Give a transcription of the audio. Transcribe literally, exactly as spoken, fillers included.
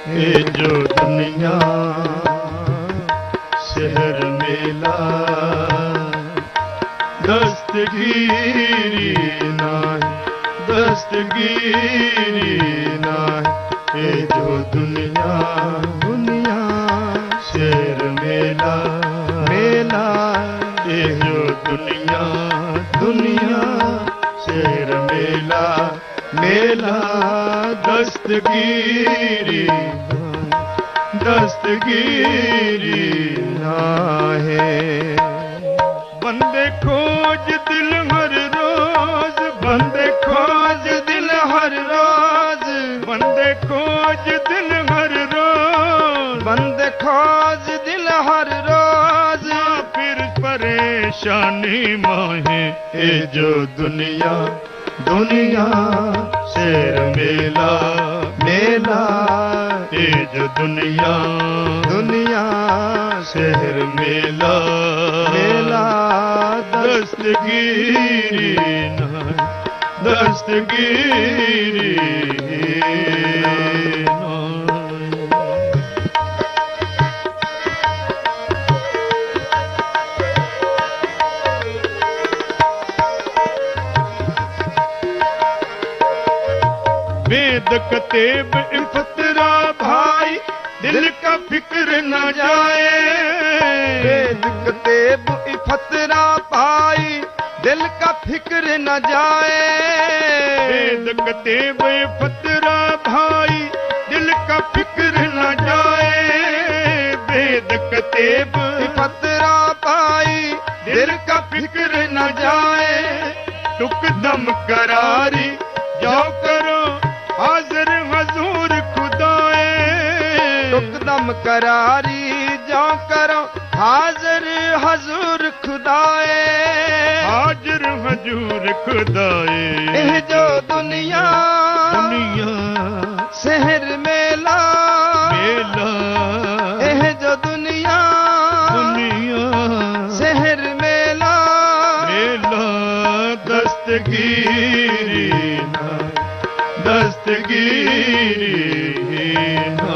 ये जो दुनिया शहर मेला दस्तगीरी नाय दस्तगीरी नाय ये जो दुनिया दुनिया शहर मेला मेला ये जो दुनिया दुनिया शहर मेला मेला दस्तगीरी दस्तगीरी ना है। बंदे खोज दिल हर रोज बंदे खोज दिल हर रोज बंदे खोज दिल हर रोज बंदे खोज दिल हर रोज फिर परेशानी माहे ये जो दुनिया दुनिया शेर मेला मेला ये जो दुनिया दुनिया शहर मेला मेला दस्तगीरी ना दस्तगीरी ना। वेद कतेब इफतरा भाई दिल का फिक्र न जाए वेद कतेब इफतरा भाई दिल का फिक्र न जाए वेद कतेब इफतरा भाई दिल का फिक्र न जाए वेद कतेब इफतरा भाई दिल का फिक्र न जाए टुक दम करारी जाओ करो हाजिर हजूर खुदाए टुकदम करारी जाओ करो हाजिर हजूर खुदाए हाजिर हजूर खुदाए यह जो दुनिया दुनिया शहर मेला मेला यह जो दुनिया दुनिया शहर मेला मेला दस्तगीरी दस्तगीरी